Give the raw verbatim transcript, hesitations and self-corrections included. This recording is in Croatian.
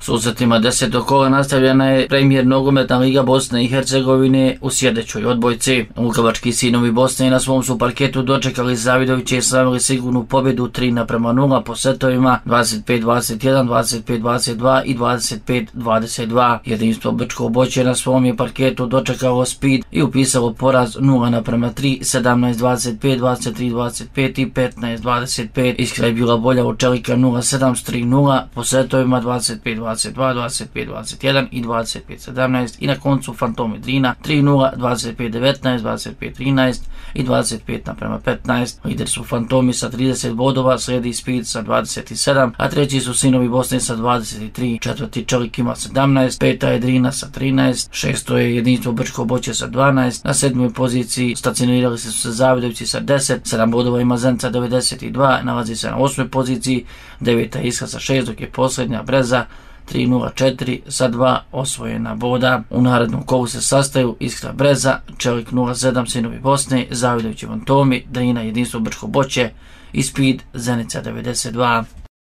Susretima desetog kola nastavljena je Premijer nogometna liga Bosne i Hercegovine u sljedećoj odbojci. Lukavački sinovi Bosne na svom su parketu dočekali Zavidovića i slavili sigurnu pobjedu tri naprema nula po setovima dvadeset pet dvadeset jedan, dvadeset pet dvadeset dva i dvadeset pet dvadeset dva. Jedinstvo Brčko Boće na svom je parketu dočekalo Speed i upisalo poraz nula naprema tri, sedamnaest dvadeset pet, dvadeset tri dvadeset pet i petnaest dvadeset pet. Iskra je bila bolja od Čelika nula sedam s tri nula po setovima dvadeset pet dvadeset dva, dvadeset pet dvadeset jedan i dvadeset pet sedamnaest i na koncu Fantomi Drina tri nula, dvadeset pet devetnaest, dvadeset pet trinaest i dvadeset pet naprema petnaest. Lider su Fantomi sa trideset bodova, slijedi Speed sa dvadeset sedam, a treći su Sinovi Bosne sa dvadeset tri. Četvrti Čelik ima sedamnaest, peta je Drina sa trinaest, šesto je Jedinstvo Brčko Boće sa dvanaest, na sedmoj poziciji stacionirali su se Zavidovići sa deset, sedam bodova ima Zenica devedeset dva, nalazi se na osmoj poziciji, deveta je Iskra sa šest, dok je posljednja Breza tri nula četiri sa dva osvojena boda. U narednom kolu se sastaju Iskra Breza, Čelik nula sedam, Sinovi Bosne, Zavidovići Fantomi, Drina Jedinstvo Brčko Boće i Speed Zenica devedeset dva.